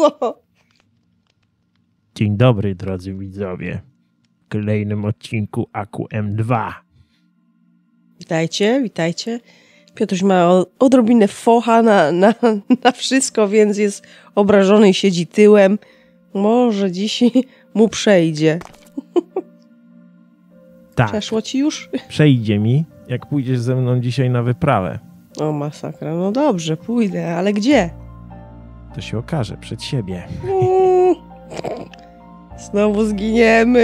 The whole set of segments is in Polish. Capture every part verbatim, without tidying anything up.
co? Dzień dobry, drodzy widzowie. W kolejnym odcinku Aku M dwa. Witajcie, witajcie. Piotruś ma odrobinę focha na, na, na wszystko, więc jest obrażony i siedzi tyłem. Może dzisiaj mu przejdzie. Tak, Przeszło ci już? przejdzie mi, jak pójdziesz ze mną dzisiaj na wyprawę. O, masakra. No dobrze, pójdę, ale gdzie? To się okaże przed siebie. Mm. Znowu zginiemy.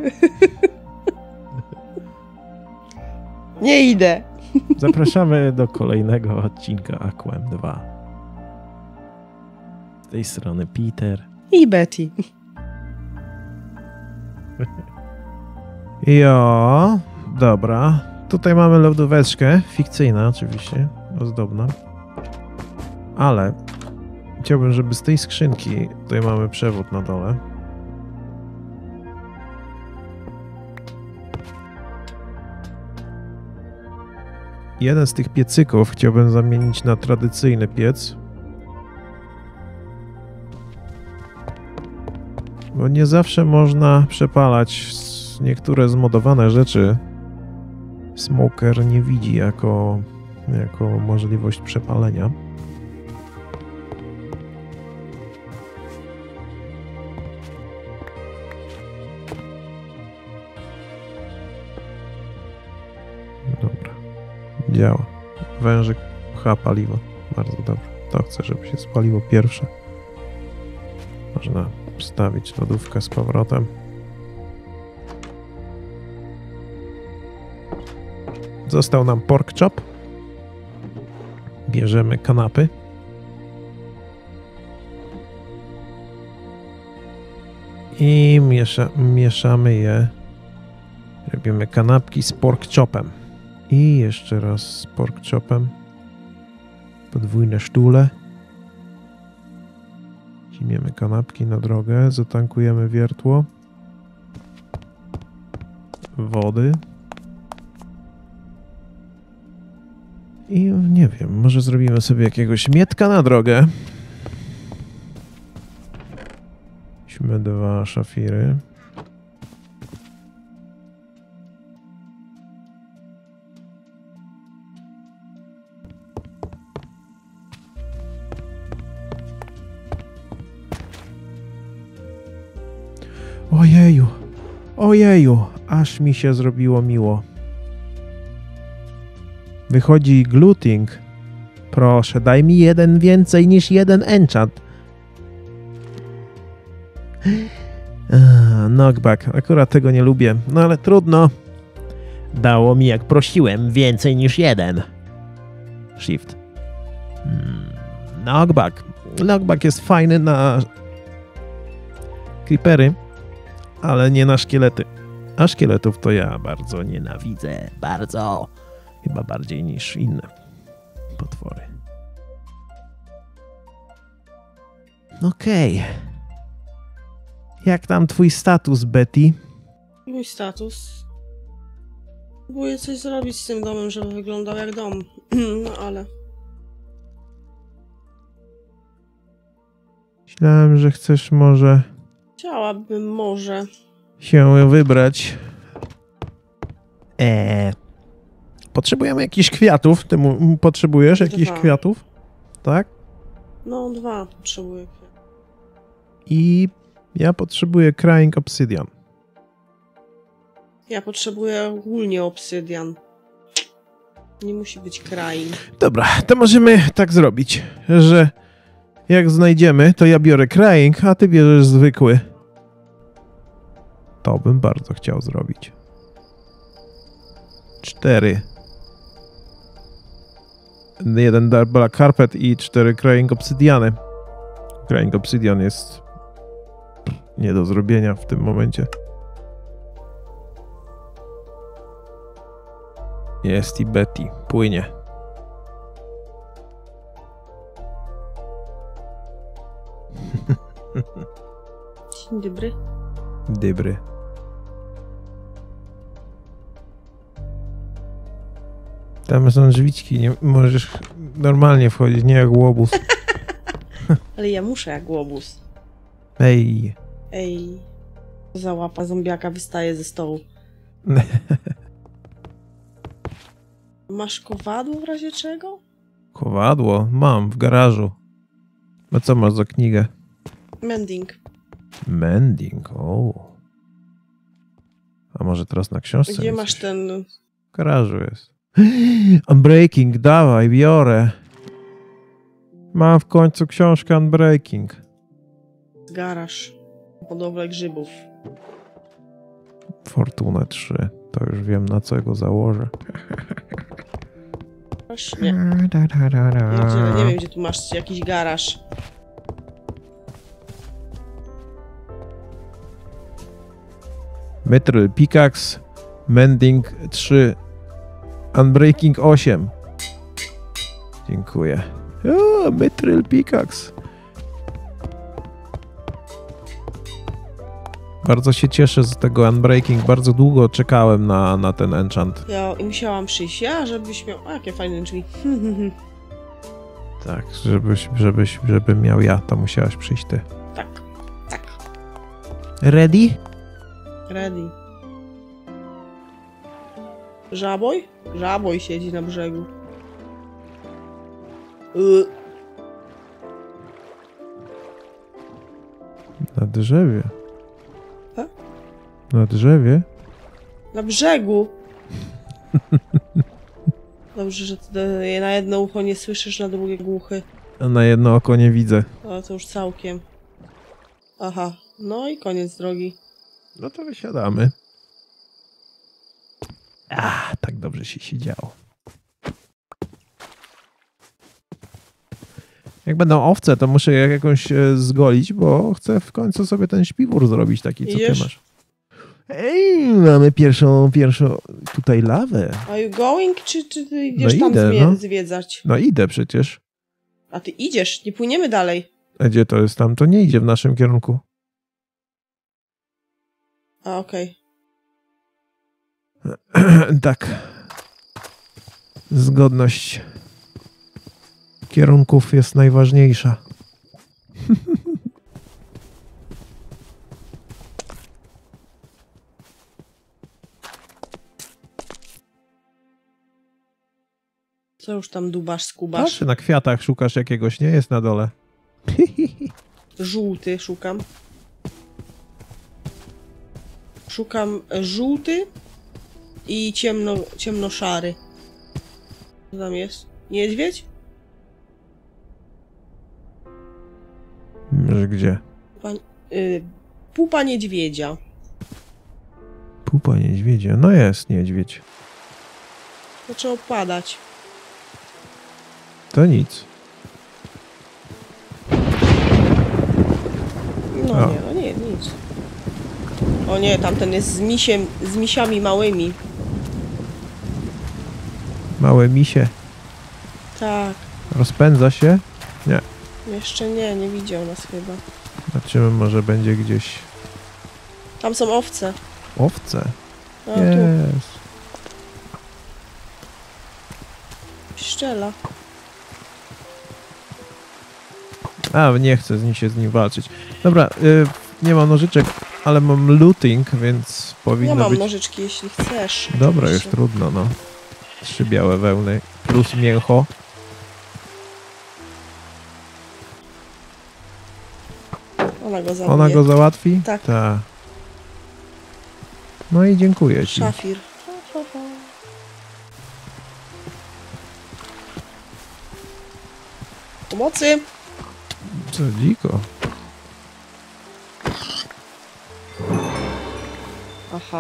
Nie idę. Zapraszamy do kolejnego odcinka Aku M dwa. Z tej strony Peter. I Betty. Jo, dobra. Tutaj mamy lodóweczkę, fikcyjna oczywiście, ozdobna. Ale chciałbym, żeby z tej skrzynki, tutaj mamy przewód na dole. Jeden z tych piecyków chciałbym zamienić na tradycyjny piec. Bo nie zawsze można przepalać niektóre zmodowane rzeczy. Smoker nie widzi jako, jako możliwość przepalenia. Dobra. Działa. Wężyk pcha paliwo. Bardzo dobrze. To chcę, żeby się spaliło pierwsze. Można wstawić lodówkę z powrotem. Został nam pork chop. Bierzemy kanapy. I miesza, mieszamy je. Robimy kanapki z pork chopem. I jeszcze raz z pork chopem. Podwójne sztule. Weźmiemy kanapki na drogę. Zatankujemy wiertło. Wody. I nie wiem, może zrobimy sobie jakiegoś mietka na drogę. Weźmy dwa szafiry. Ojeju, ojeju, aż mi się zrobiło miło. Wychodzi gluting. Proszę, daj mi jeden więcej niż jeden enchant. Ah, knockback. Akurat tego nie lubię. No ale trudno. Dało mi, jak prosiłem, więcej niż jeden. Shift. Hmm. Knockback. Knockback jest fajny na creepery, ale nie na szkielety. A szkieletów to ja bardzo nienawidzę. Bardzo. Chyba bardziej niż inne potwory. Okej. Okay. Jak tam twój status, Betty? Mój status? Próbuję coś zrobić z tym domem, żeby wyglądał jak dom. No ale... Myślałem, że chcesz może... Chciałabym może... się wybrać. Eee... Potrzebujemy jakichś kwiatów. Ty mu, potrzebujesz jakichś Dwa. kwiatów? Tak? No, dwa potrzebuję. I ja potrzebuję Crying Obsidian. Ja potrzebuję ogólnie obsydian. Nie musi być crying. Dobra, to możemy tak zrobić, że jak znajdziemy, to ja biorę Crying, a ty bierzesz zwykły. To bym bardzo chciał zrobić. Cztery. Jeden Black Carpet i cztery Crying Obsidiany. Crying Obsidian jest nie do zrobienia w tym momencie. Jest i Betty. Płynie. Dzień dobry. Dobry. Tam są drzwiczki, nie możesz normalnie wchodzić, nie jak łobuz. Ale ja muszę jak łobuz. Ej. Ej. Za łapa zombiaka wystaje ze stołu. Masz kowadło w razie czego? Kowadło? Mam, w garażu. A co masz za knigę? Mending. Mending, o. A może teraz na książce? Gdzie masz coś? ten... W garażu jest. Unbreaking, dawaj, biorę. Mam w końcu książkę Unbreaking. garaż? Hodowlę grzybów. Fortunę trzy. To już wiem, na co go założę. Właśnie. Ja nie wiem, gdzie tu masz jakiś garaż. Mithril Pickaxe, Mending trzy, Unbreaking osiem. Dziękuję. O, Mithril Pickaxe. Bardzo się cieszę z tego Unbreaking. Bardzo długo czekałem na, na ten enchant. Ja musiałam przyjść, ja, żebyś miał... O, jakie fajne drzwi. Tak, żebyś, żebyś, żeby miał ja, to musiałaś przyjść ty. Tak, tak. Ready? Ready. Żaboj? Żaboj siedzi na brzegu. Y Na drzewie. A? Na drzewie? Na brzegu. Dobrze, że ty na jedno ucho nie słyszysz, na drugie głuchy. A na jedno oko nie widzę. Ale to już całkiem. Aha, no i koniec drogi. No to wysiadamy. A, tak dobrze się siedziało. Jak będą owce, to muszę je jakąś e, zgolić, bo chcę w końcu sobie ten śpiwór zrobić taki, co Idziesz? ty masz. Ej, mamy pierwszą, pierwszą tutaj lawę. Are you going, czy, czy ty idziesz No tam idę, zwie no. zwiedzać? No idę przecież. A ty idziesz, nie płyniemy dalej. A gdzie to jest tam? To nie idzie w naszym kierunku. A, okej. Tak. Zgodność kierunków jest najważniejsza. Co już tam dubasz, skubasz? Patrz, na kwiatach szukasz jakiegoś, nie? Jest na dole. Żółty szukam. Szukam żółty i ciemno, ciemnoszary. Co tam jest? Niedźwiedź? Że gdzie? Pan, y, pupa niedźwiedzia. Pupa niedźwiedzia. No jest niedźwiedź. Zaczęło padać. To nic. No O. nie, no nie, nic. O nie, tamten jest z misiem, z misiami małymi. Małe misie. Tak. Rozpędza się? Nie. Jeszcze nie, nie widział nas chyba. Zobaczymy, może będzie gdzieś Tam są owce. owce. A tu Jest. szczela. A, nie chcę z nim się z nim walczyć. Dobra, y, nie mam nożyczek, ale mam looting, więc powinno Ja mam być... nożyczki, jeśli chcesz. Dobra, już Oczywiście. trudno, no. Trzy białe wełny plus mięcho. Ona go zabije. Ona go załatwi? Tak. Ta. No i dziękuję ci. Szafir. Pomocy! Co dziko. Aha.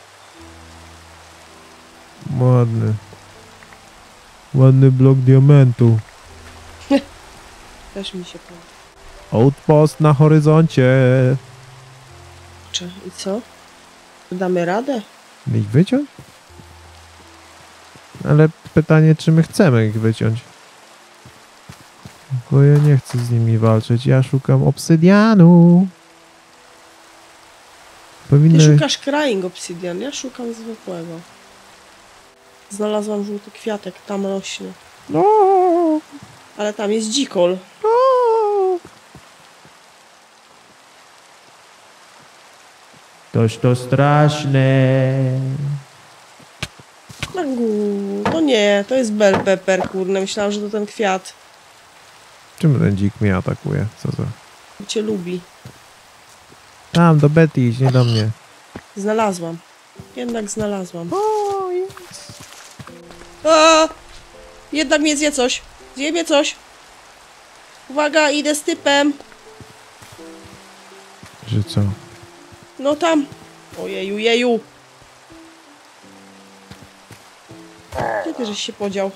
Ładny. Ładny blok diamentu. Też mi się podoba. Outpost na horyzoncie. Czy i co? Damy radę? Ich wyciąć? Ale pytanie, czy my chcemy ich wyciąć? Bo ja nie chcę z nimi walczyć. Ja szukam obsydianu. Ty Powinny... szukasz crying obsidian, ja szukam zwykłego. Znalazłam żółty kwiatek, tam rośnie. No, Ale tam jest dzikol. no. Toż to straszne. Magu, to nie, to jest bell pepper, kurde. Myślałam, że to ten kwiat. Czym ten dzik mnie atakuje? Co za... Cię lubi. Tam, do Betty, idź, nie do mnie. Znalazłam. Jednak znalazłam. O, jest. A! Jednak mnie zje coś. Zje mnie coś. Uwaga, idę z typem. Że co? No tam. Ojeju, jeju. Gdzie ty żeś się podział?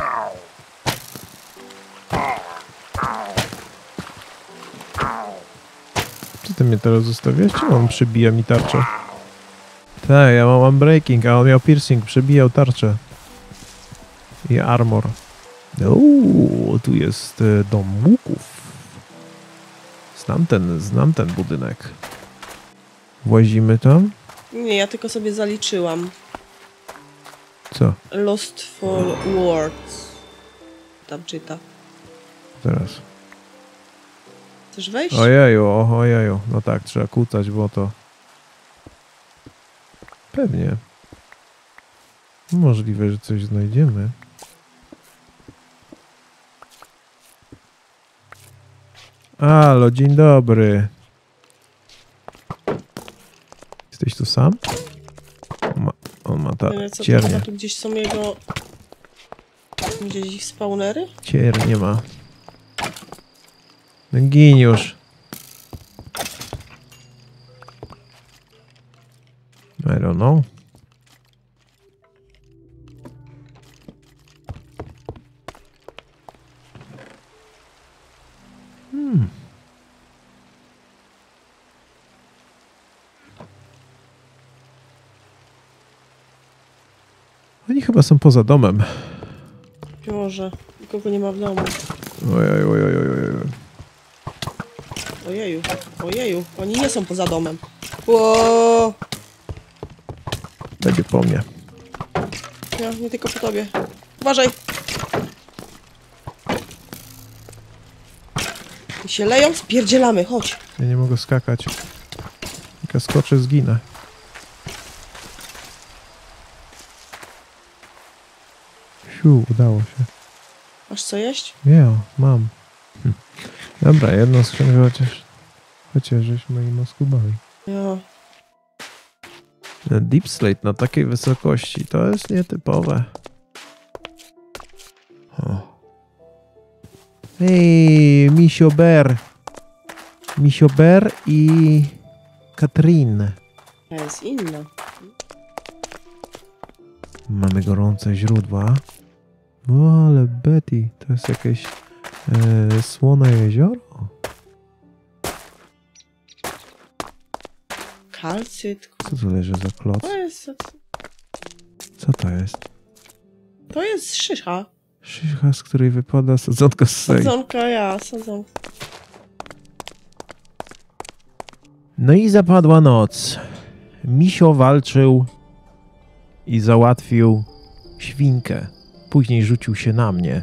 Czy ty mnie teraz zostawiasz, czy on przybija mi tarczę? Tak, ja mam unbreaking, a on miał piercing, przebijał tarczę. I armor. Uuu, tu jest e, dom łuków. Znam ten, znam ten budynek. Włazimy tam? Nie, ja tylko sobie zaliczyłam. Co? Lost Fall Words. Tam czyta. Teraz. Chcesz wejść? Ojeju, o, ojeju. No tak, trzeba kłócać, bo to... Pewnie. Możliwe, że coś znajdziemy. Halo, dzień dobry. Jesteś tu sam? On ma, on ma ta Ale co, ciernię. to, tu gdzieś są jego... Gdzieś ich spawnery? Ciernie ma. No gin już. I don't know. Hmm. Oni chyba są poza domem. Może. Nikogo nie ma w domu. Ojej, ojej, ojej, ojej. Ojeju. Ojeju. Oni nie są poza domem. Ło! Będzie po mnie. Ja, nie tylko po tobie. Uważaj! I się leją? Spierdzielamy, chodź. Ja nie mogę skakać. Jak ja skoczę, zginę. Siu, udało się. Masz co jeść? Nie, mam. Hm. Dobra, jedną skrzynkę chociaż. Chociaż żeśmy im oskubali. Ja. Deep Slate na takiej wysokości to jest nietypowe. O. Ej, Misio Bear. Misio Bear i Katrin. To jest inna. Mamy gorące źródła. O, ale Betty, to jest jakieś e, słone jezioro? Kalcyt. Co tu leży za kloc? To jest... Co to jest? To jest szysza. Szycha, z której wypada sadzonka z sej. Sadzonka, ja, sadzonka. No i zapadła noc. Misio walczył i załatwił świnkę. Później rzucił się na mnie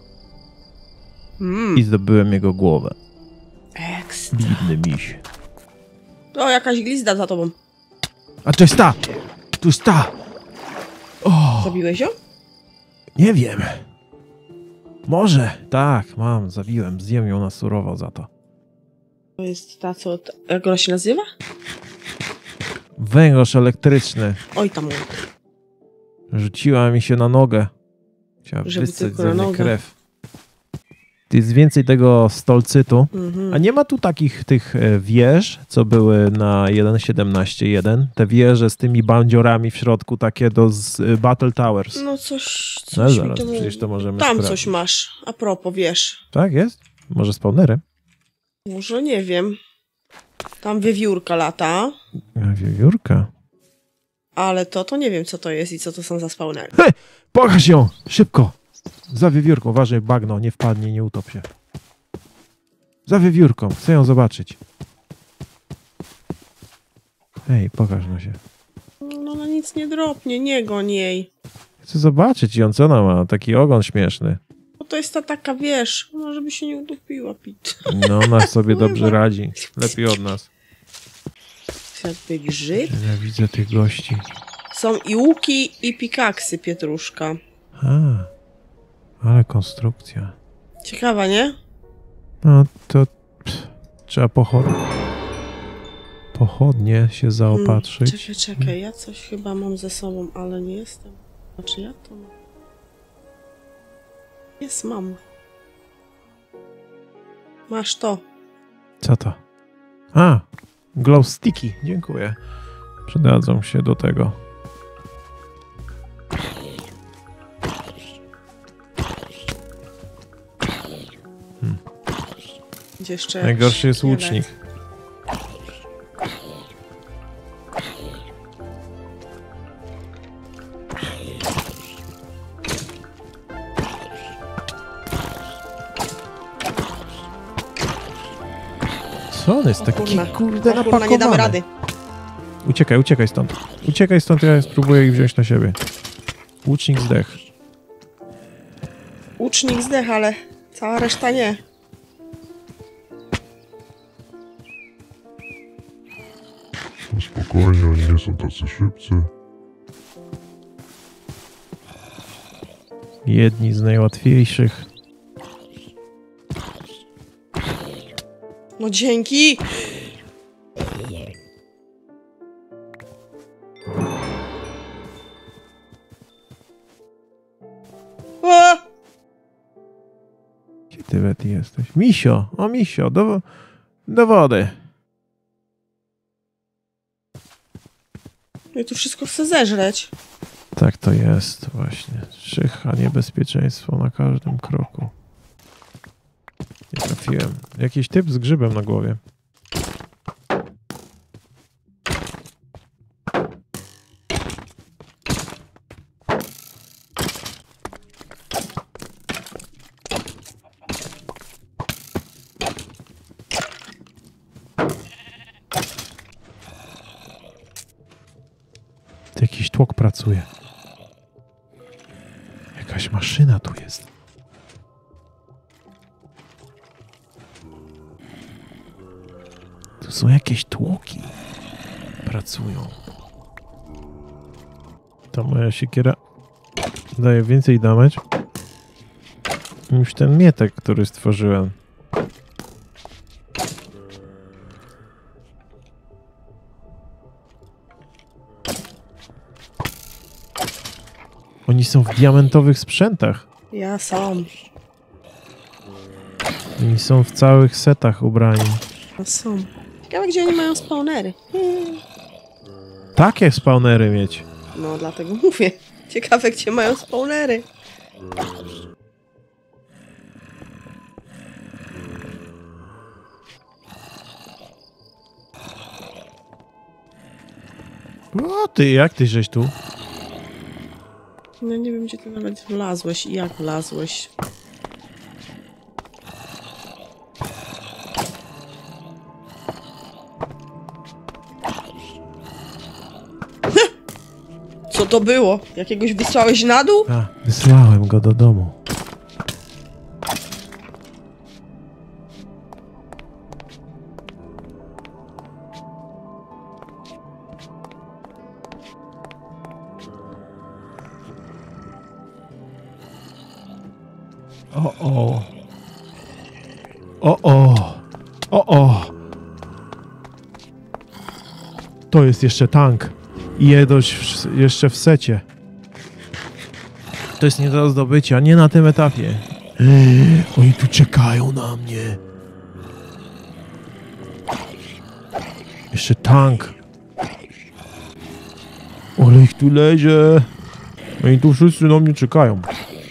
Mm. i zdobyłem jego głowę. Ekstra. Biedny miś. O, jakaś glizda za tobą. A to jest ta! Tu jest ta! O, Zabiłeś ją? nie wiem. Może. Tak, mam, zabiłem. Zjem ją na surowo za to. To jest ta, co... Ta, jak ona się nazywa? Węgorz elektryczny. Oj, tam. Rzuciła mi się na nogę. Chciała Żeby wysać tylko ze na mnie nogę. krew. Jest więcej tego stolcytu. Mhm. A nie ma tu takich tych e, wież, co były na jeden siedemnaście jeden. Te wieże z tymi bandziorami w środku, takie do z, y, Battle Towers. No coś... coś No mi zaraz, to przecież mówi. to możemy Tam sprawdzić. coś masz. A propos, wiesz. Tak jest? Może spawnerem? Może nie wiem. Tam wiewiórka lata. A, wiewiórka. Ale to, to nie wiem, co to jest i co to są za spawnery. Hej! Pokaż ją! Szybko! Za wiewiórką. Uważaj, bagno, nie wpadnie, nie utop się. Za wiewiórką. Chcę ją zobaczyć. Hej, pokaż no się. No ona nic nie dropnie, nie goń jej. Chcę zobaczyć ją, co ona ma. Taki ogon śmieszny. No to jest ta taka, wiesz, no żeby się nie udupiła, Pit. No, ona sobie dobrze radzi. Lepiej od nas. jakby grzyb. Ja widzę tych gości. Są i łuki, i pikaksy, Pietruszka. A, ale konstrukcja. Ciekawa, nie? No to pff, trzeba pochod... pochodnie się zaopatrzyć. Hmm, czekaj, czekaj, ja coś chyba mam ze sobą, ale nie jestem. Znaczy ja to mam. Jest, mam. Masz to. Co to? A, glow sticky. Dziękuję. Przydadzą się do tego. Hmm. Gdzie jeszcze Najgorszy jest szkielet. łucznik. Co on jest O taki kurna. kurde O kurna, napakowany? nie damy rady. Uciekaj, uciekaj stąd. Uciekaj stąd, ja spróbuję ich wziąć na siebie. Łucznik zdech. Łucznik zdech, ale cała reszta nie. No spokojnie, oni nie są tacy szybcy. Jedni z najłatwiejszych. No dzięki! O! Gdzie ty, Betty, jesteś? Misio! O, Misio! Do, do wody! Ja tu wszystko chcę zeżreć. Tak to jest właśnie. Czyha niebezpieczeństwo na każdym kroku. Nie trafiłem. Jakiś typ z grzybem na głowie. Jakiś tłok pracuje. Jakaś maszyna tu jest. Tu są jakieś tłoki. Pracują. Ta moja siekiera daje więcej damage niż ten mietek, który stworzyłem. Oni są w diamentowych sprzętach. Ja sam. Oni są w całych setach ubrani. Ja sam. Ciekawe, gdzie oni mają spawnery. Takie spawnery mieć. No, dlatego mówię. Ciekawe, gdzie mają spawnery. O ty, jak ty żeś tu? No nie wiem, gdzie ty nawet wlazłeś i jak wlazłeś. Co to było? Jakiegoś wysłałeś na dół? A, wysłałem go do domu. O, o. O, o. O, o. To jest jeszcze tank. I jedoś w, jeszcze w secie. To jest nie do zdobycia, nie na tym etapie. Eee, oni tu czekają na mnie. Jeszcze tank. Ale ich tu lezie. Oni tu wszyscy na mnie czekają.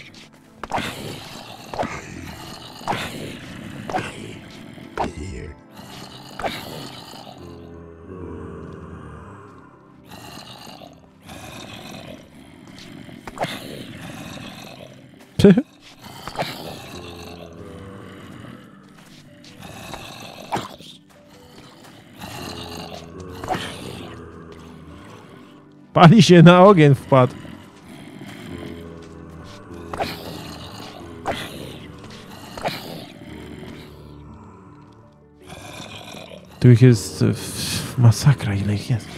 Pali się, na ogień wpadł. Tu ich jest Masakra, ile ich jest.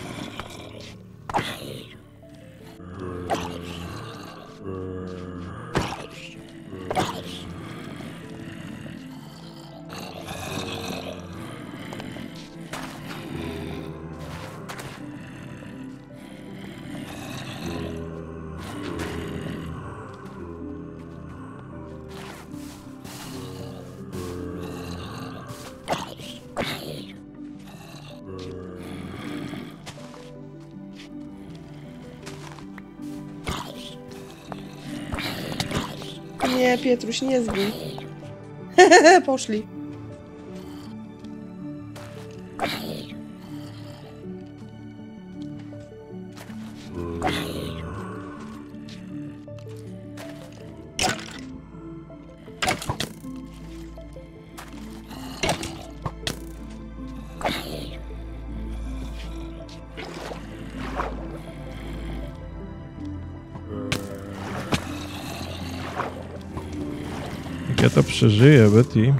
Nie, Pietruś, nie zgin. Poszli. Ja to przeżyję, Betty.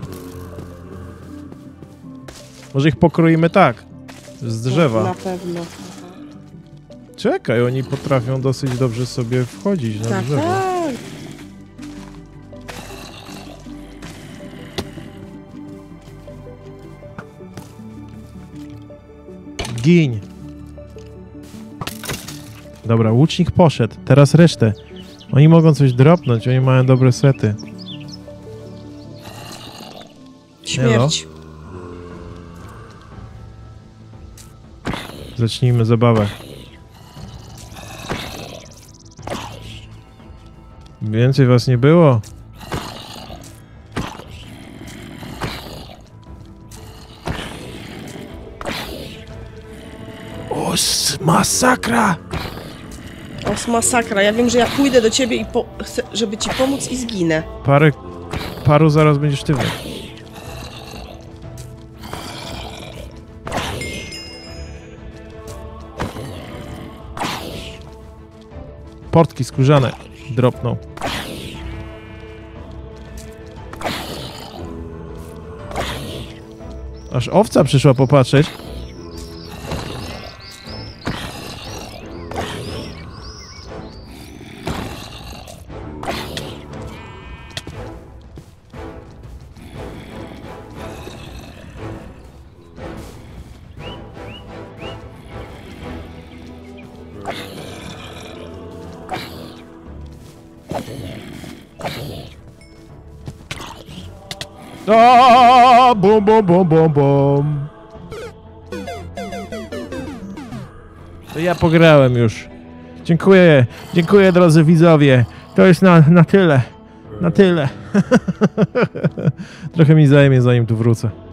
Może ich pokroimy tak. Z drzewa. Na pewno. Czekaj, oni potrafią dosyć dobrze sobie wchodzić na Tak, drzewo. tak. Giń. Dobra, łucznik poszedł. Teraz resztę. Oni mogą coś dropnąć, oni mają dobre sety. Śmierć. Zacznijmy zabawę. Więcej was nie było. O, masakra! O, masakra. Ja wiem, że ja pójdę do ciebie i po... chcę, żeby ci pomóc i zginę. Parę... Paru zaraz będzie sztywny. Portki skórzane dropną. Aż owca przyszła popatrzeć. O, bum, bum, bum, bum, bum. To ja pograłem już. Dziękuję, dziękuję drodzy widzowie. To jest na, na tyle. Na tyle. Trochę mi zajmie, zanim tu wrócę.